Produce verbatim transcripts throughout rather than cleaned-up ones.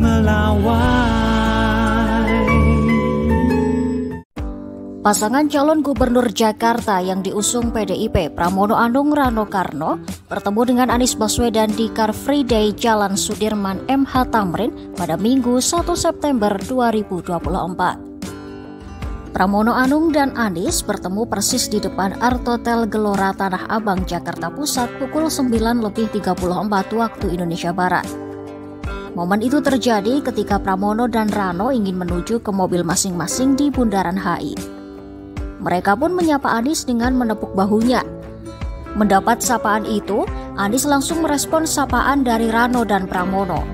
melawai. Pasangan calon gubernur Jakarta yang diusung P D I P Pramono Anung Rano Karno bertemu dengan Anies Baswedan di Car Free Day Jalan Sudirman M H Tamrin pada Minggu satu September dua ribu dua puluh empat. Pramono Anung dan Anies bertemu persis di depan Artotel Gelora Tanah Abang, Jakarta Pusat pukul sembilan lebih tiga puluh empat waktu Indonesia Barat. Momen itu terjadi ketika Pramono dan Rano ingin menuju ke mobil masing-masing di Bundaran H I. Mereka pun menyapa Anies dengan menepuk bahunya. Mendapat sapaan itu, Anies langsung merespon sapaan dari Rano dan Pramono.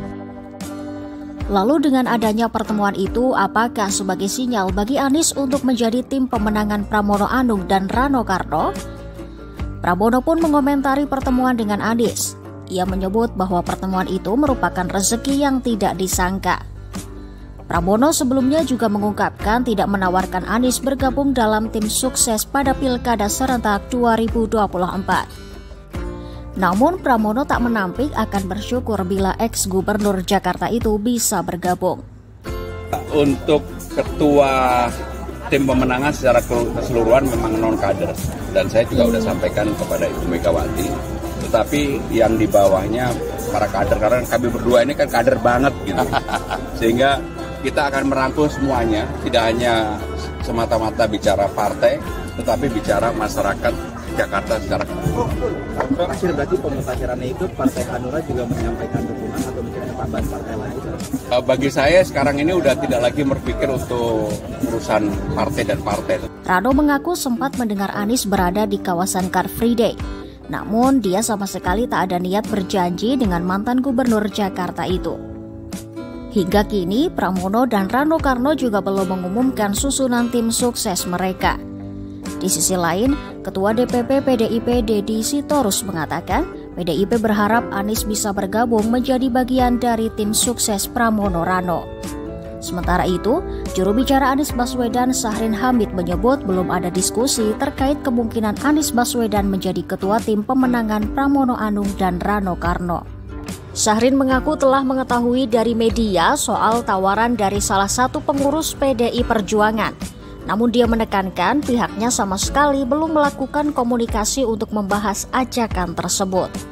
Lalu dengan adanya pertemuan itu, apakah sebagai sinyal bagi Anies untuk menjadi tim pemenangan Pramono Anung dan Rano Karno? Pramono pun mengomentari pertemuan dengan Anies. Ia menyebut bahwa pertemuan itu merupakan rezeki yang tidak disangka. Pramono sebelumnya juga mengungkapkan tidak menawarkan Anies bergabung dalam tim sukses pada Pilkada serentak dua ribu dua puluh empat. Namun Pramono tak menampik akan bersyukur bila ex-gubernur Jakarta itu bisa bergabung. Untuk ketua tim pemenangan secara keseluruhan memang non-kader. Dan saya juga sudah sampaikan kepada Ibu Megawati. Tetapi yang di bawahnya para kader, karena kami berdua ini kan kader banget gitu. Sehingga kita akan merangkul semuanya, tidak hanya semata-mata bicara partai, tetapi bicara masyarakat Jakarta secara keseluruhan. Akhir berarti pemutahirannya itu Partai Hanura juga menyampaikan dukungan atau mungkin tambahan partai lain? Bagi saya sekarang ini udah tidak lagi berpikir untuk urusan partai dan partai. Rano mengaku sempat mendengar Anies berada di kawasan Car Free Day. Namun dia sama sekali tak ada niat berjanji dengan mantan gubernur Jakarta itu. Hingga kini, Pramono dan Rano Karno juga belum mengumumkan susunan tim sukses mereka. Di sisi lain, Ketua D P P P D I P Deddy Sitorus mengatakan P D I P berharap Anies bisa bergabung menjadi bagian dari tim sukses Pramono Rano. Sementara itu, juru bicara Anies Baswedan Syahrin Hamid menyebut belum ada diskusi terkait kemungkinan Anies Baswedan menjadi ketua tim pemenangan Pramono Anung dan Rano Karno. Syahrin mengaku telah mengetahui dari media soal tawaran dari salah satu pengurus P D I Perjuangan. Namun dia menekankan pihaknya sama sekali belum melakukan komunikasi untuk membahas ajakan tersebut.